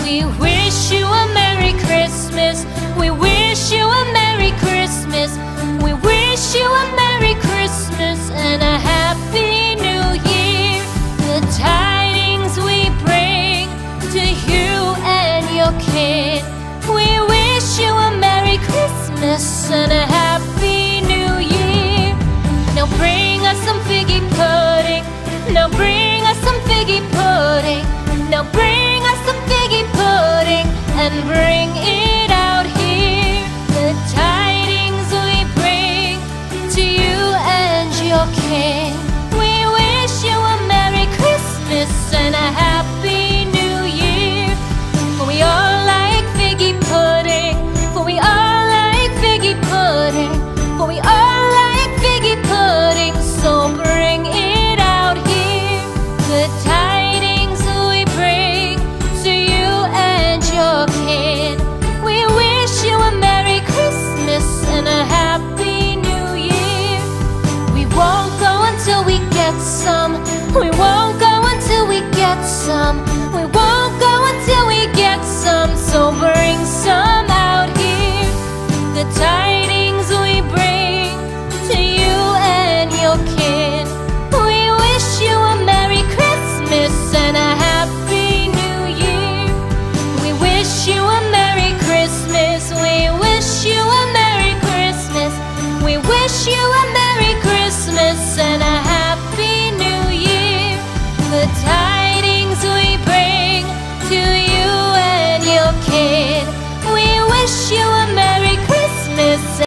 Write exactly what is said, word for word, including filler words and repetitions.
We wish you a Merry Christmas. We wish you a Merry Christmas. We wish you a Merry Christmas and a Happy New Year. The tidings we bring to you and your kid. We wish you a Merry Christmas and a Happy New Year. Now bring us some figgy pudding. Now bring us some figgy pudding. Now bring us some figgy pudding and bring it out here. The tidings we bring to you and your king. We wish you a Merry Christmas and a Happy New Year. For we all like figgy pudding. For we all like figgy pudding. For we all like figgy pudding. So bring it out here. The tidings we bring to you and your kid. We wish you a Merry Christmas and a Happy New Year. We won't go until we get some. We won't go until we get some. We won't go until we get some. So bring some out here. The tidings we bring to you and your kid. We wish you a Merry Christmas and a Happy New Year. We wish you a Merry Christmas. We wish you a Merry Christmas. We wish you